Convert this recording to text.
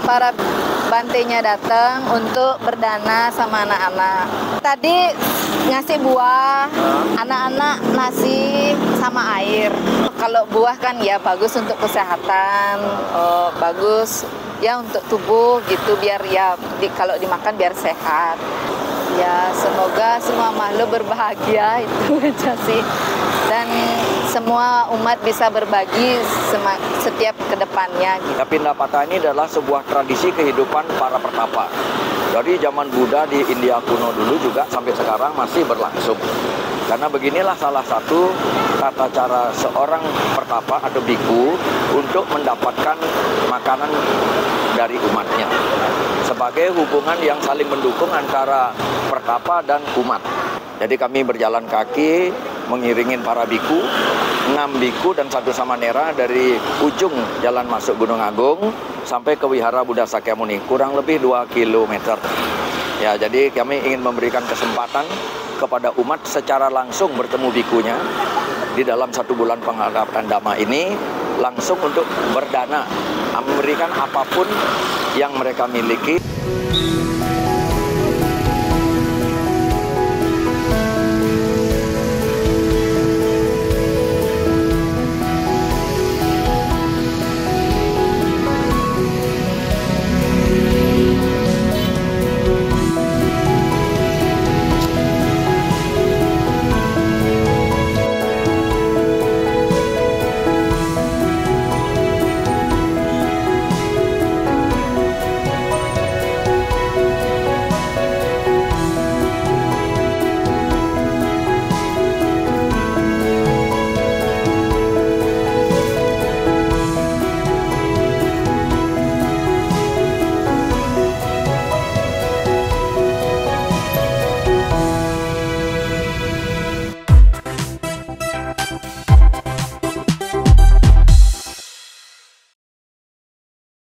para bantenya datang untuk berdana sama anak-anak. Tadi ngasih buah, anak-anak nasi sama air. Kalau buah kan ya bagus untuk kesehatan, bagus ya untuk tubuh gitu, biar ya kalau dimakan biar sehat. Ya semoga semua makhluk berbahagia, itu aja sih. Dan semua umat bisa berbagi setiap kedepannya. Gitu. Pindah patah ini adalah sebuah tradisi kehidupan para pertapa. Dari zaman Buddha di India kuno dulu juga sampai sekarang masih berlangsung. Karena beginilah salah satu tata cara seorang pertapa atau biku untuk mendapatkan makanan dari umatnya. Sebagai hubungan yang saling mendukung antara pertapa dan umat. Jadi kami berjalan kaki mengiringin para biku, 6 biku dan 1 samanera dari ujung jalan masuk Gunung Agung sampai ke Wihara Buddha Sakyamuni, kurang lebih 2 kilometer. Ya, jadi kami ingin memberikan kesempatan kepada umat secara langsung bertemu bikunya di dalam 1 bulan pengharapan Dhamma ini, langsung untuk berdana, memberikan apapun yang mereka miliki.